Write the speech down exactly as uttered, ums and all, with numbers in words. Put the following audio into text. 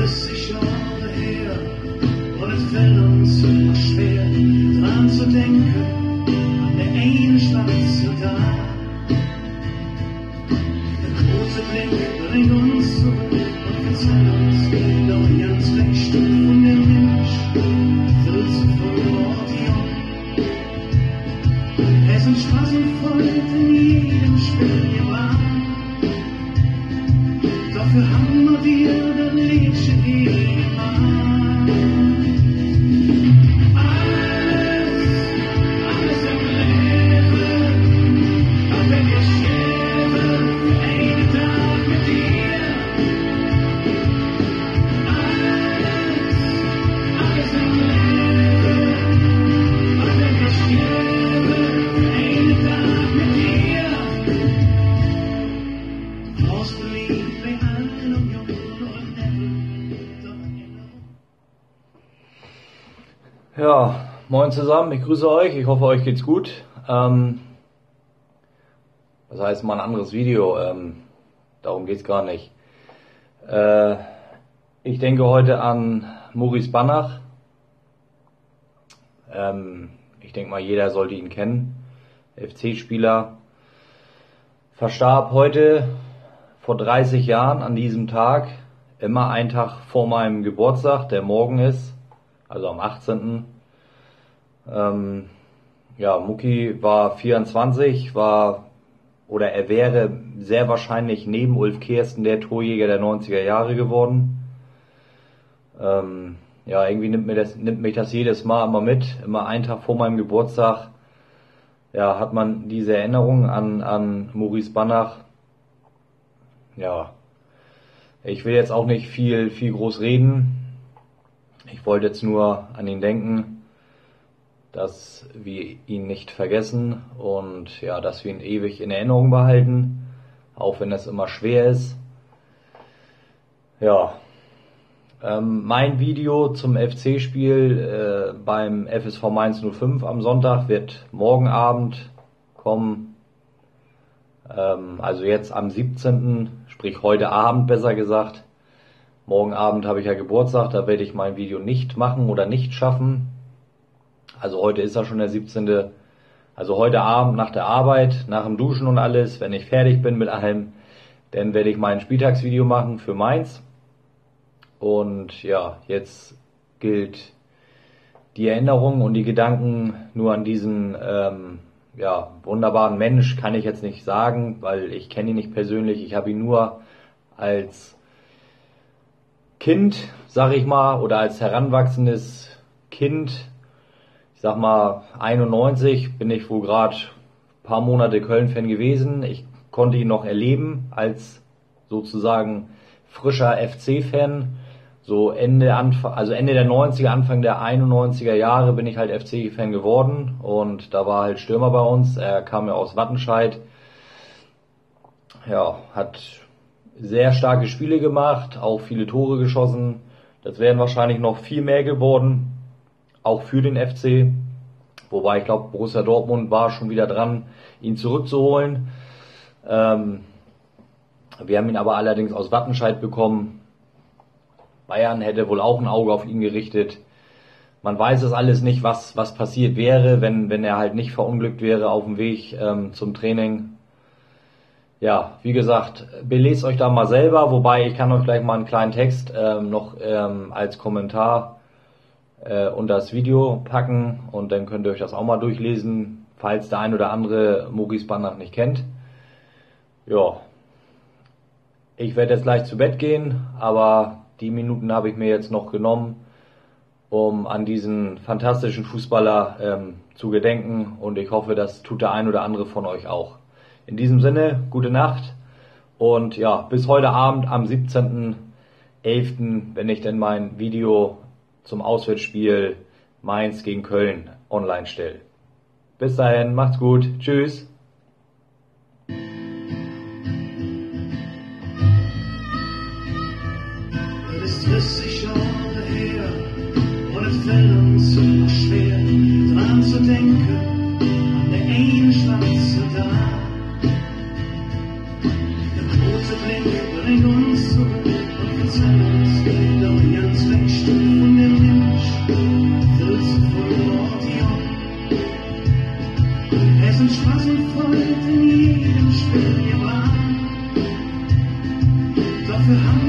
vierzig Jahre her und es fällt uns immer schwer, dran zu denken, an der einen Schwarze da. Der große Blick bringt uns zurück und verzeiht uns, doch ganz recht von dem Mensch, wird zu Akkordeon. Es sind Straßen voll in jedem Spieljahr. Dafür haben wir das Liedchen gemacht. Alles, alles im Leben, auch wenn wir sterben, einen Tag mit dir. Alles, alles im Leben, auch wenn wir sterben, einen Tag mit dir. Lost believe they Ja, moin zusammen, ich grüße euch, ich hoffe euch geht's gut. Ähm, das heißt mal ein anderes Video, ähm, darum geht's gar nicht. Äh, ich denke heute an Maurice Banach. Ähm, ich denke mal, jeder sollte ihn kennen. F C-Spieler. Verstarb heute vor dreißig Jahren an diesem Tag, immer einen Tag vor meinem Geburtstag, der morgen ist. Also am achtzehnten Ähm, ja, Mucki war vierundzwanzig, war oder er wäre sehr wahrscheinlich neben Ulf Kirsten der Torjäger der neunziger Jahre geworden. Ähm, ja, irgendwie nimmt mir das, nimmt mich das jedes Mal immer mit, immer einen Tag vor meinem Geburtstag. Ja, hat man diese Erinnerung an an Maurice Banach. Ja, ich will jetzt auch nicht viel viel groß reden. Ich wollte jetzt nur an ihn denken, dass wir ihn nicht vergessen und ja, dass wir ihn ewig in Erinnerung behalten, auch wenn es immer schwer ist. Ja, ähm, mein Video zum F C-Spiel äh, beim F S V Mainz null fünf am Sonntag wird morgen Abend kommen. Ähm, also jetzt am siebzehnten, sprich heute Abend besser gesagt. Morgen Abend habe ich ja Geburtstag, da werde ich mein Video nicht machen oder nicht schaffen. Also heute ist ja schon der siebzehnte Also heute Abend nach der Arbeit, nach dem Duschen und alles, wenn ich fertig bin mit allem, dann werde ich mein Spieltagsvideo machen für Mainz. Und ja, jetzt gilt die Erinnerung und die Gedanken nur an diesen ähm, ja, wunderbaren Mensch, kann ich jetzt nicht sagen, weil ich kenne ihn nicht persönlich. Ich habe ihn nur als Kind, sag ich mal, oder als heranwachsendes Kind, ich sag mal einundneunzig, bin ich wohl gerade ein paar Monate Köln-Fan gewesen. Ich konnte ihn noch erleben als sozusagen frischer F C-Fan. So Ende, Anfang, also Ende der neunziger, Anfang der einundneunziger Jahre bin ich halt F C-Fan geworden und da war halt Stürmer bei uns. Er kam ja aus Wattenscheid. Ja, hat sehr starke Spiele gemacht, auch viele Tore geschossen. Das wären wahrscheinlich noch viel mehr geworden, auch für den F C. Wobei ich glaube, Borussia Dortmund war schon wieder dran, ihn zurückzuholen. Ähm, wir haben ihn aber allerdings aus Wattenscheid bekommen. Bayern hätte wohl auch ein Auge auf ihn gerichtet. Man weiß es alles nicht, was was passiert wäre, wenn wenn er halt nicht verunglückt wäre auf dem Weg ähm, zum Training. Ja, wie gesagt, belest euch da mal selber, wobei ich kann euch gleich mal einen kleinen Text ähm, noch ähm, als Kommentar äh, unter das Video packen und dann könnt ihr euch das auch mal durchlesen, falls der ein oder andere Maurice Banach nicht kennt. Ja, ich werde jetzt gleich zu Bett gehen, aber die Minuten habe ich mir jetzt noch genommen, um an diesen fantastischen Fußballer ähm, zu gedenken und ich hoffe, das tut der ein oder andere von euch auch. In diesem Sinne, gute Nacht und ja, bis heute Abend am siebzehnten elften, wenn ich denn mein Video zum Auswärtsspiel Mainz gegen Köln online stelle. Bis dahin, macht's gut, tschüss. Es ist vierzig Jahre her und es fällt uns immer schwer, dran zu denken, an der einen Schwarze da. Der große Blick bringt uns zurück und verzeiht uns, und Spaß und Freude in jedem Spiel gebracht. Dafür haben